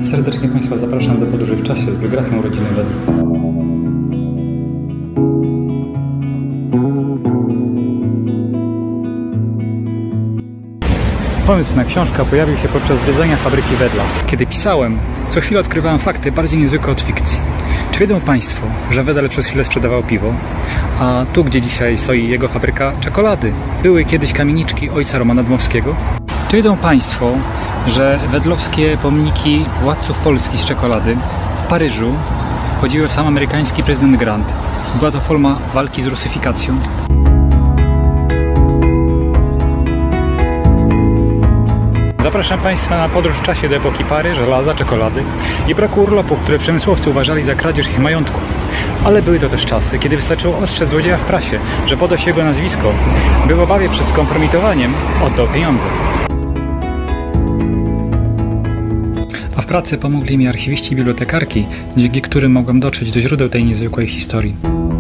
Serdecznie Państwa zapraszam do podróży w czasie z biografią rodziny Wedlów. Pomysł na książkę pojawił się podczas zwiedzania fabryki Wedla. Kiedy pisałem, co chwilę odkrywałem fakty bardziej niezwykłe od fikcji. Czy wiedzą Państwo, że Wedel przez chwilę sprzedawał piwo, a tu, gdzie dzisiaj stoi jego fabryka czekolady, były kiedyś kamieniczki ojca Romana Dmowskiego? Czy wiedzą Państwo, że wedlowskie pomniki władców Polski z czekolady w Paryżu podziwiał sam amerykański prezydent Grant? Była to forma walki z rusyfikacją. Zapraszam Państwa na podróż w czasie do epoki pary, żelaza, czekolady i braku urlopów, które przemysłowcy uważali za kradzież ich majątku. Ale były to też czasy, kiedy wystarczyło ostrzec złodzieja w prasie, że poda się jego nazwisko, by w obawie przed skompromitowaniem oddał pieniądze. A w pracy pomogli mi archiwiści i bibliotekarki, dzięki którym mogłem dotrzeć do źródeł tej niezwykłej historii.